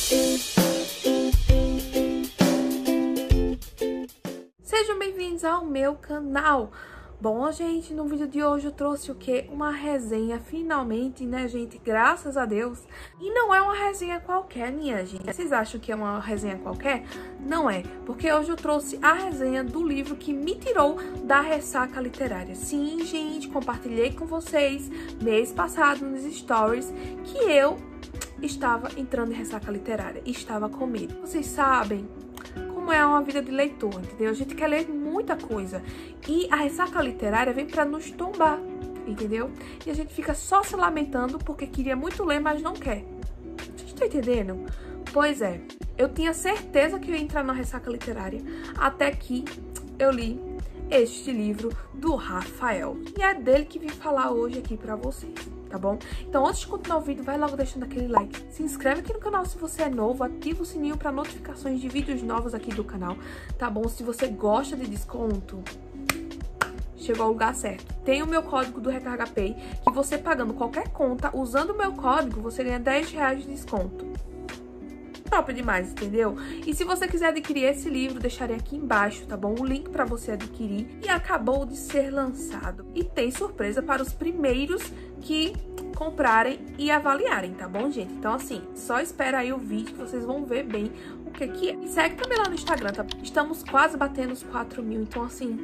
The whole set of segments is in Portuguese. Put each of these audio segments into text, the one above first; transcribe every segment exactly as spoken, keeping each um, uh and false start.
Sejam bem-vindos ao meu canal. Bom, gente, no vídeo de hoje eu trouxe o quê? Uma resenha, finalmente, né, gente? Graças a Deus. E não é uma resenha qualquer, minha gente. Vocês acham que é uma resenha qualquer? Não é, porque hoje eu trouxe a resenha do livro que me tirou da ressaca literária. Sim, gente, compartilhei com vocês mês passado nos stories que eu estava entrando em ressaca literária e estava com medo. Vocês sabem como é uma vida de leitor, entendeu? A gente quer ler muita coisa e a ressaca literária vem pra nos tombar, entendeu? E a gente fica só se lamentando porque queria muito ler, mas não quer. Vocês estão entendendo? Pois é, eu tinha certeza que eu ia entrar na ressaca literária até que eu li este livro do Rafael. E é dele que vim falar hoje aqui pra vocês, tá bom? Então, antes de continuar o vídeo, vai logo deixando aquele like. Se inscreve aqui no canal se você é novo, ativa o sininho para notificações de vídeos novos aqui do canal, tá bom? Se você gosta de desconto, chegou ao lugar certo. Tem o meu código do Recarga Pay, que você pagando qualquer conta, usando o meu código, você ganha dez reais de desconto. Top demais, entendeu? E se você quiser adquirir esse livro, deixarei aqui embaixo, tá bom? O link para você adquirir. E acabou de ser lançado. E tem surpresa para os primeiros que comprarem e avaliarem, tá bom, gente? Então, assim, só espera aí o vídeo que vocês vão ver bem o que que é. E segue também lá no Instagram, tá? Estamos quase batendo os quatro mil, então, assim...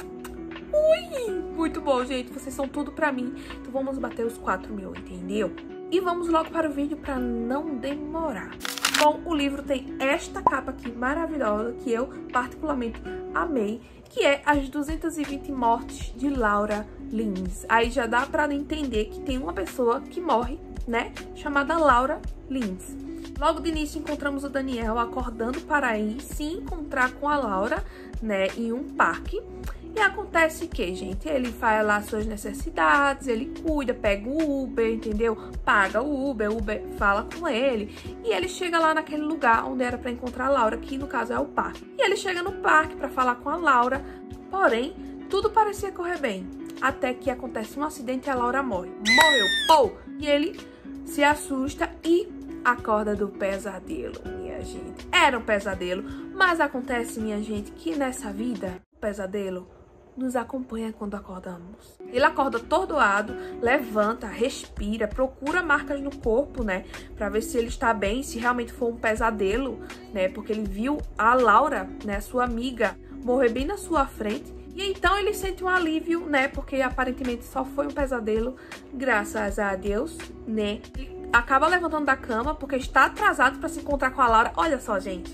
Ui! Muito bom, gente. Vocês são tudo pra mim. Então, vamos bater os quatro mil, entendeu? E vamos logo para o vídeo para não demorar. Bom, o livro tem esta capa aqui maravilhosa, que eu particularmente amei, que é As duzentas e vinte Mortes de Laura Lins. Aí já dá pra entender que tem uma pessoa que morre, né, chamada Laura Lins. Logo de início encontramos o Daniel acordando para ir se encontrar com a Laura, né, em um parque. E acontece que, gente, ele faz lá suas necessidades, ele cuida, pega o Uber, entendeu? Paga o Uber, o Uber fala com ele. E ele chega lá naquele lugar onde era pra encontrar a Laura, que no caso é o parque. E ele chega no parque pra falar com a Laura, porém, tudo parecia correr bem. Até que acontece um acidente e a Laura morre. Morreu, pô! E ele se assusta e acorda do pesadelo, minha gente. Era um pesadelo, mas acontece, minha gente, que nessa vida, o pesadelo nos acompanha quando acordamos. Ele acorda atordoado, levanta, respira, procura marcas no corpo, né, pra ver se ele está bem, se realmente for um pesadelo, né, porque ele viu a Laura, né, sua amiga, morrer bem na sua frente. E então ele sente um alívio, né, porque aparentemente só foi um pesadelo, graças a Deus, né. Ele acaba levantando da cama porque está atrasado para se encontrar com a Laura. Olha só, gente.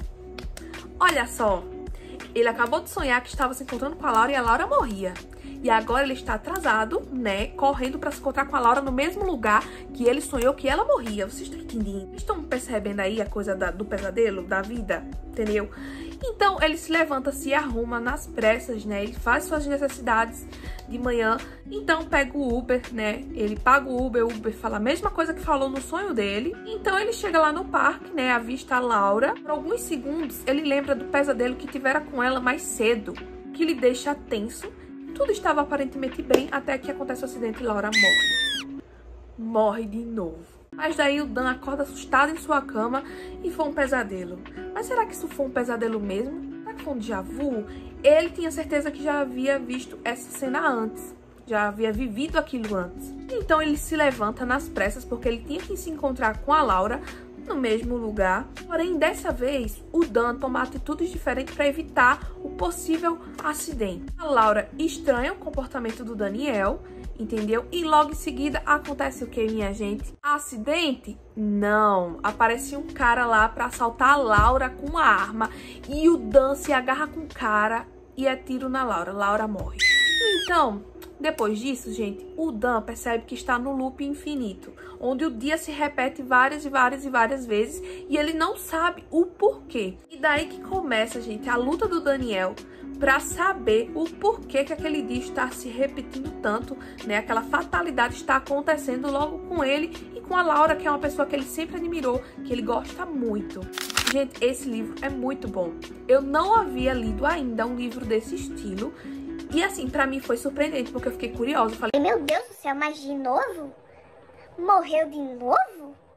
Olha só. Ele acabou de sonhar que estava se encontrando com a Laura e a Laura morria. E agora ele está atrasado, né, correndo para se encontrar com a Laura no mesmo lugar que ele sonhou que ela morria. Vocês estão entendendo? Estão percebendo aí a coisa da, do pesadelo, da vida? Entendeu? Então ele se levanta, se arruma nas pressas, né, ele faz suas necessidades de manhã. Então pega o Uber, né, ele paga o Uber, o Uber fala a mesma coisa que falou no sonho dele. Então ele chega lá no parque, né, avista a Laura. Por alguns segundos ele lembra do pesadelo que tivera com ela mais cedo, que lhe deixa tenso. Tudo estava aparentemente bem até que acontece o acidente e Laura morre. Morre de novo. Mas daí o Dan acorda assustado em sua cama e foi um pesadelo. Mas será que isso foi um pesadelo mesmo? Será que foi um déjà vu? Ele tinha certeza que já havia visto essa cena antes. Já havia vivido aquilo antes. Então ele se levanta nas pressas porque ele tinha que se encontrar com a Laura no mesmo lugar. Porém, dessa vez, o Dan toma atitudes diferentes para evitar o possível acidente. A Laura estranha o comportamento do Daniel, entendeu? E logo em seguida acontece o que, minha gente? Acidente? Não. Aparece um cara lá para assaltar a Laura com uma arma e o Dan se agarra com o cara e é tiro na Laura. Laura morre. Então, depois disso, gente, o Dan percebe que está no loop infinito, onde o dia se repete várias e várias e várias vezes e ele não sabe o porquê. E daí que começa, gente, a luta do Daniel para saber o porquê que aquele dia está se repetindo tanto, né? Aquela fatalidade está acontecendo logo com ele e com a Laura, que é uma pessoa que ele sempre admirou, que ele gosta muito. Gente, esse livro é muito bom. Eu não havia lido ainda um livro desse estilo. E assim, pra mim foi surpreendente, porque eu fiquei curiosa. Eu falei, meu Deus do céu, mas de novo? Morreu de novo?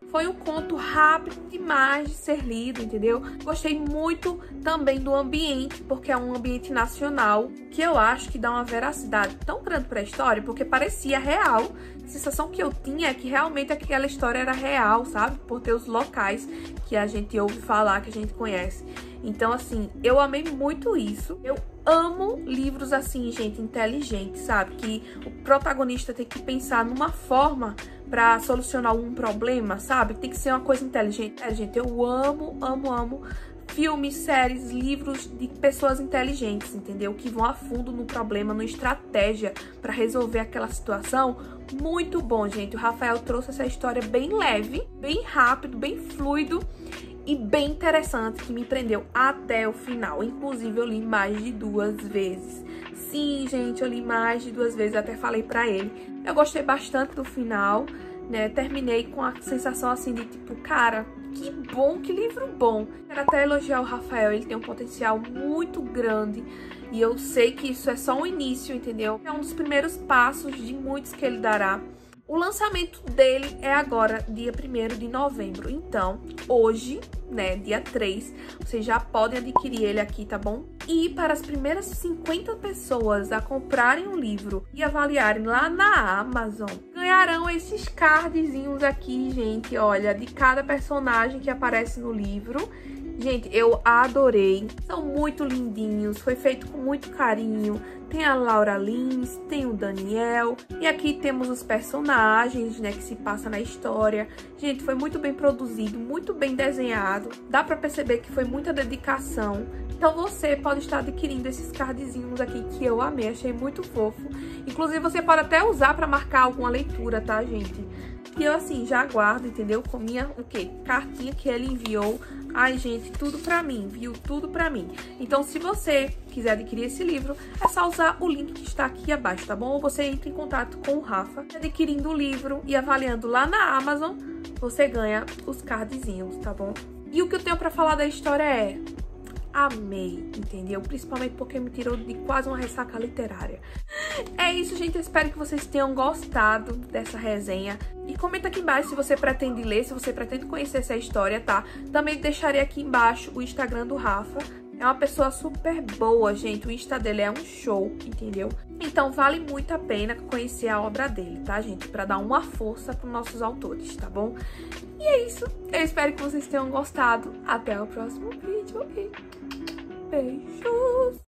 Foi um conto rápido demais de ser lido, entendeu? Gostei muito também do ambiente, porque é um ambiente nacional, que eu acho que dá uma veracidade tão grande para a história, porque parecia real. A sensação que eu tinha é que realmente aquela história era real, sabe? Por ter os locais que a gente ouve falar, que a gente conhece. Então, assim, eu amei muito isso. Eu amo livros assim, gente, inteligentes, sabe? Que o protagonista tem que pensar numa forma pra solucionar um problema, sabe? Tem que ser uma coisa inteligente. É, gente, eu amo, amo, amo filmes, séries, livros de pessoas inteligentes, entendeu? Que vão a fundo no problema, na estratégia pra resolver aquela situação. Muito bom, gente. O Rafael trouxe essa história bem leve, bem rápido, bem fluido e bem interessante, que me prendeu até o final. Inclusive, eu li mais de duas vezes. Sim, gente, eu li mais de duas vezes, até falei pra ele. Eu gostei bastante do final, né? Terminei com a sensação assim de tipo, cara, que bom, que livro bom. Quero até elogiar o Rafael, ele tem um potencial muito grande. E eu sei que isso é só um início, entendeu? É um dos primeiros passos de muitos que ele dará. O lançamento dele é agora, dia primeiro de novembro. Então, hoje, né, dia três, vocês já podem adquirir ele aqui, tá bom? E para as primeiras cinquenta pessoas a comprarem o livro e avaliarem lá na Amazon, ganharão esses cardzinhos aqui, gente, olha, de cada personagem que aparece no livro. Gente, eu adorei. São muito lindinhos, foi feito com muito carinho. Tem a Laura Lins, tem o Daniel. E aqui temos os personagens, né, que se passa na história. Gente, foi muito bem produzido, muito bem desenhado. Dá pra perceber que foi muita dedicação. Então você pode estar adquirindo esses cardzinhos aqui que eu amei, achei muito fofo. Inclusive você pode até usar pra marcar alguma leitura, tá, gente? E eu, assim, já aguardo, entendeu? Com minha, o quê? Cartinha que ele enviou. Ai, gente, tudo pra mim, viu? Tudo pra mim. Então, se você quiser adquirir esse livro, é só usar o link que está aqui abaixo, tá bom? Ou você entra em contato com o Rafa. Adquirindo o livro e avaliando lá na Amazon, você ganha os cardzinhos, tá bom? E o que eu tenho pra falar da história é... amei, entendeu? Principalmente porque me tirou de quase uma ressaca literária. É isso, gente. Eu espero que vocês tenham gostado dessa resenha. E comenta aqui embaixo se você pretende ler, se você pretende conhecer essa história, tá? Também deixarei aqui embaixo o Instagram do Rafa. É uma pessoa super boa, gente. O Insta dele é um show, entendeu? Então vale muito a pena conhecer a obra dele, tá, gente? Pra dar uma força pros nossos autores, tá bom? E é isso. Eu espero que vocês tenham gostado. Até o próximo vídeo e beijos!